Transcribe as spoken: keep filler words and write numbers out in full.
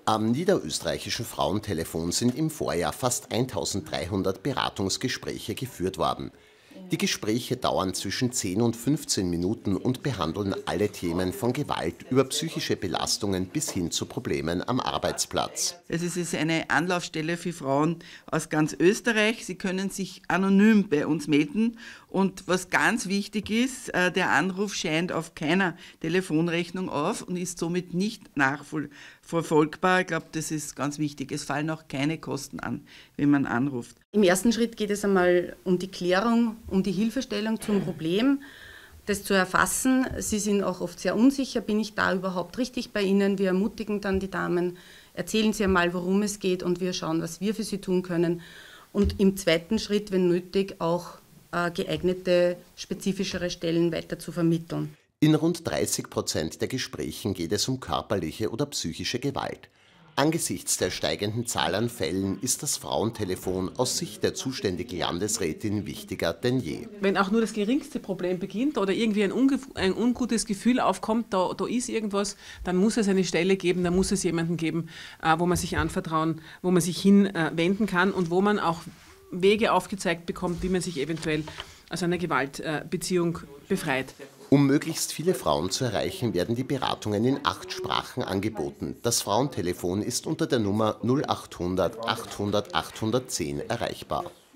Am niederösterreichischen Frauentelefon sind im Vorjahr fast eintausenddreihundert Beratungsgespräche geführt worden. Die Gespräche dauern zwischen zehn und fünfzehn Minuten und behandeln alle Themen von Gewalt über psychische Belastungen bis hin zu Problemen am Arbeitsplatz. Also es ist eine Anlaufstelle für Frauen aus ganz Österreich. Sie können sich anonym bei uns melden. Und was ganz wichtig ist, der Anruf scheint auf keiner Telefonrechnung auf und ist somit nicht nachverfolgbar. Ich glaube, das ist ganz wichtig. Es fallen auch keine Kosten an, wenn man anruft. Im ersten Schritt geht es einmal um die Klärung, um die Hilfestellung zum Problem, das zu erfassen. Sie sind auch oft sehr unsicher, bin ich da überhaupt richtig bei Ihnen? Wir ermutigen dann die Damen, erzählen Sie einmal, worum es geht und wir schauen, was wir für Sie tun können. Und im zweiten Schritt, wenn nötig, auch äh, geeignete, spezifischere Stellen weiter zu vermitteln. In rund dreißig Prozent der Gesprächen geht es um körperliche oder psychische Gewalt. Angesichts der steigenden Zahl an Fällen ist das Frauentelefon aus Sicht der zuständigen Landesrätin wichtiger denn je. Wenn auch nur das geringste Problem beginnt oder irgendwie ein, ein ungutes Gefühl aufkommt, da, da ist irgendwas, dann muss es eine Stelle geben, dann muss es jemanden geben, äh, wo man sich anvertrauen, wo man sich hinwenden äh, kann und wo man auch Wege aufgezeigt bekommt, wie man sich eventuell aus einer Gewaltbeziehung äh, befreit. Um möglichst viele Frauen zu erreichen, werden die Beratungen in acht Sprachen angeboten. Das Frauentelefon ist unter der Nummer null achthundert achthundert achthundertzehn erreichbar.